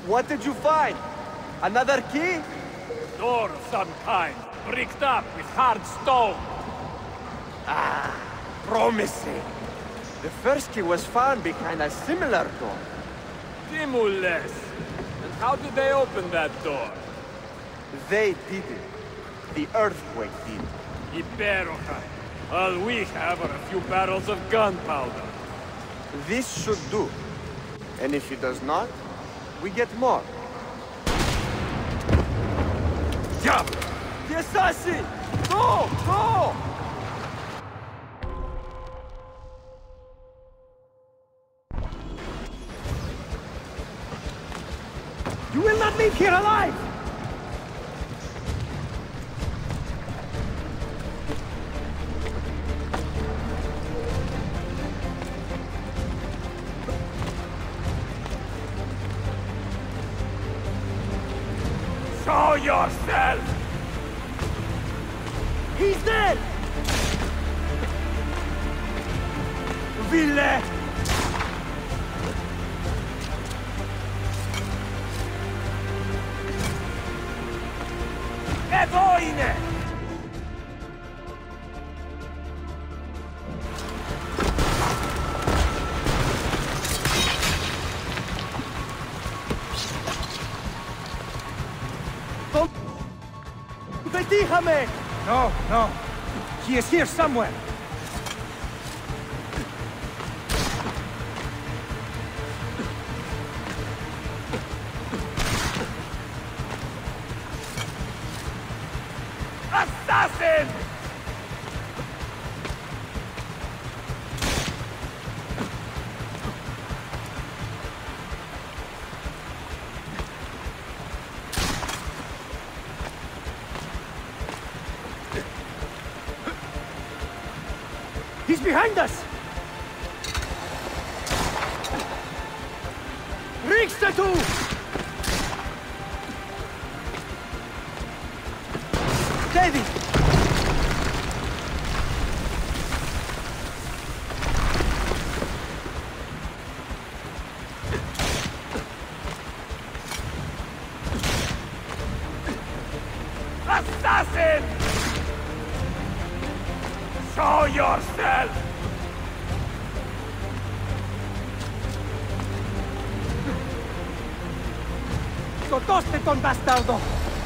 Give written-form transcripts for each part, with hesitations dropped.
What did you find? Another key? Door of some kind, bricked up with hard stone. Ah, promising. The first key was found behind a similar door. Timules. And how did they open that door? They did it. The earthquake did. Iberoja. All we have are a few barrels of gunpowder. This should do. And if it does not, we get more. Jump! The assassin! Go! Go! You will not leave here alive! Show yourself! He's dead! Ville! Evoine! Déjame! No, no. He is here somewhere. Assassin! He's behind us! Riksdatu! Steady! Assassin! Show yourself! ¡Cotoste con bastardo!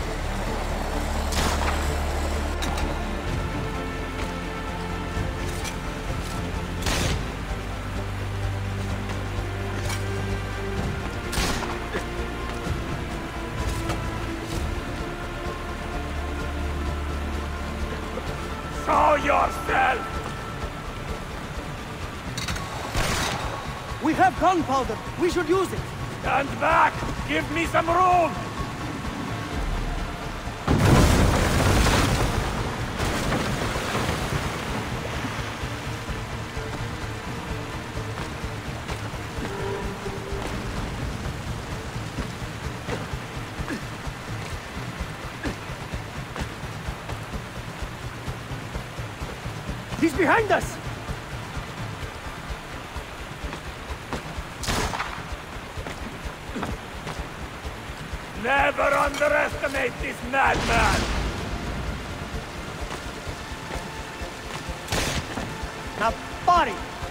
Show yourself! We have gunpowder! We should use it! Stand back! Give me some room! He's behind us! Never underestimate this madman! Now, body!